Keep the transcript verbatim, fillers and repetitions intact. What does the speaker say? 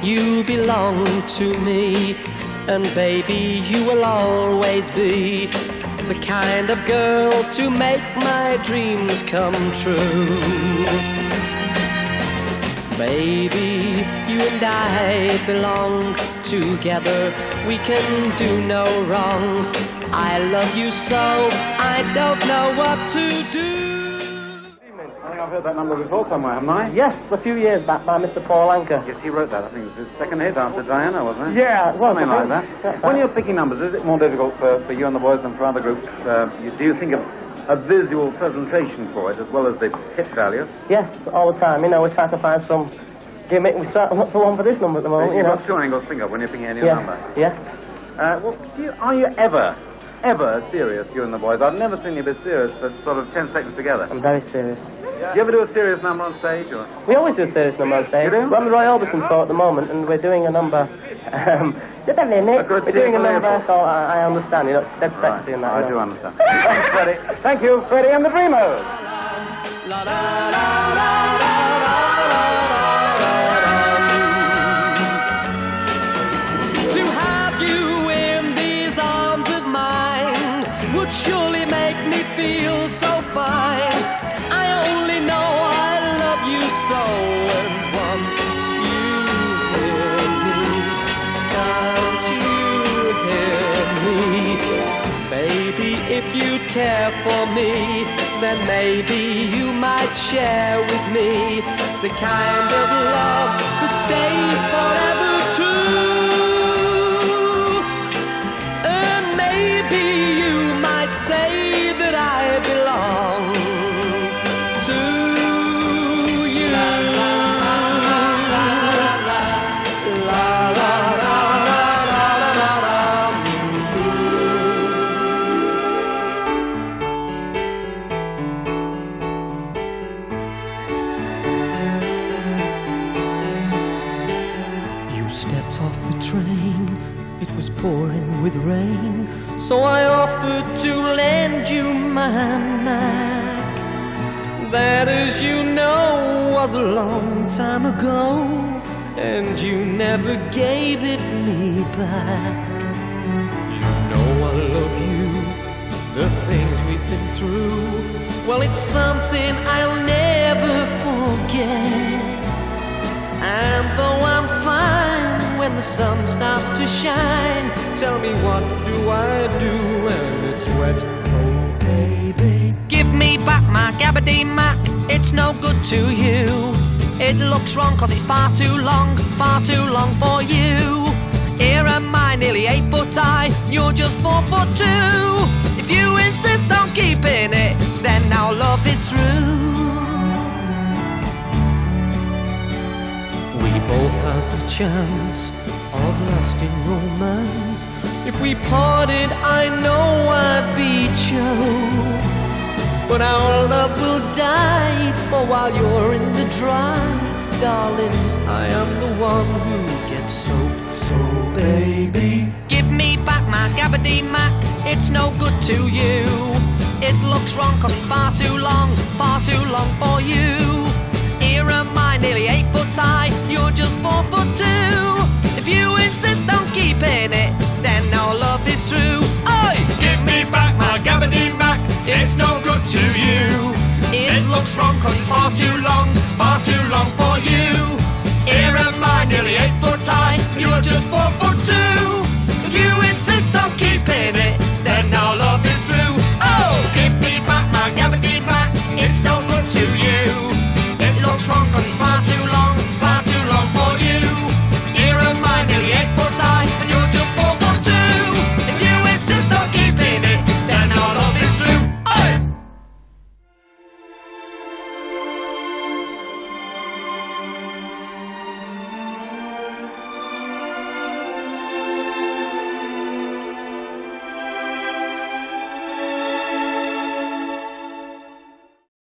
you belong to me. And baby, you will always be the kind of girl to make my dreams come true. Baby, you and I belong together. We can do no wrong. I love you so, I don't know what to do. I think I've heard that number before somewhere, haven't I? Yes, a few years back by Mister Paul Anker. Yes, he wrote that. I think it was his second hit after Diana, wasn't it? Yeah, it was. Something like that. When you're picking numbers, is it more difficult for, for you and the boys than for other groups? Uh, you, do you think of a visual presentation for it as well as the hit value? Yes, all the time. You know, we try to find some gimmick. We start to look for one for this number at the moment, so you know. You've got two angles to think of when you're picking any yeah. number? Yes. Uh, well, do you, are you ever, ever serious, you and the boys? I've never seen you be serious for sort of ten seconds together. I'm very serious. Do you ever do a serious number on stage? Or? We always do a serious number on stage. You do? We're on the Roy Orbison tour at the moment, and we're doing a number. Um, just a minute. A we're doing a number called I, I Understand. You know, it's dead sexy and that. I you know. do understand. Thanks, Freddie. Thank you, Freddie and the Dreamers. To have you in these arms of mine would surely make me feel so fine. I only know I love you so and want you hear me. Can't you hear me? Baby, if you'd care for me, then maybe you might share with me the kind of love that stays forever true. And maybe you might say that I belong to you. La la la la la You stepped off the train, it was pouring with rain, so I offered to lend you my Mac. That, as you know, was a long time ago, and you never gave it me back. You know I love you, the things we've been through, well, it's something I'll never forget. And though I'm fine when the sun starts to shine, tell me, what do I do when it's wet? Oh baby, give me back my Gabardine Mac, it's no good to you. It looks wrong cause it's far too long, far too long for you. Here am I, nearly eight foot high, you're just four foot two. If you insist on keeping it, then our love is through. We both had the chance of lasting romance. If we parted, I know I'd be choked. But our love will die, for while you're in the dry, darling, I am the one who gets soaked. So baby, give me back my Gabardine Mac, it's no good to you. It looks wrong cause it's far too long, far too long for you. Here am I, nearly eight foot high, you're just four foot two. If you insist on keeping it, then our love is through. Oi! Give me back my Gabardine Mac, it's no good to you. It looks wrong cause it's far too